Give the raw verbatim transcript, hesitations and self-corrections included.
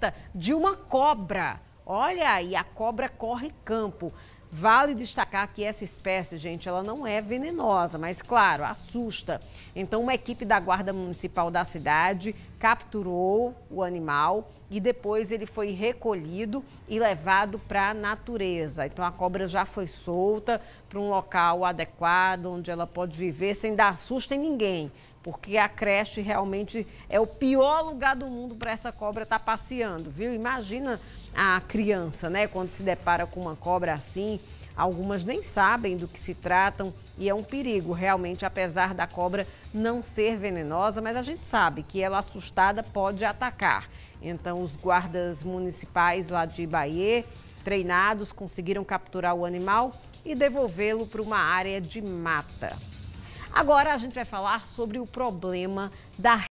mata de uma cobra. Olha aí, a cobra corre campo. Vale destacar que essa espécie, gente, ela não é venenosa, mas claro, assusta. Então, uma equipe da Guarda Municipal da cidade capturou o animal e depois ele foi recolhido e levado para a natureza. Então, a cobra já foi solta para um local adequado, onde ela pode viver sem dar susto em ninguém. Porque a creche realmente é o pior lugar do mundo para essa cobra estar passeando, viu? Imagina a criança, né, quando se depara com uma cobra assim. Algumas nem sabem do que se tratam e é um perigo, realmente, apesar da cobra não ser venenosa, mas a gente sabe que ela assustada pode atacar. Então, os guardas municipais lá de Bahia, treinados, conseguiram capturar o animal e devolvê-lo para uma área de mata. Agora a gente vai falar sobre o problema da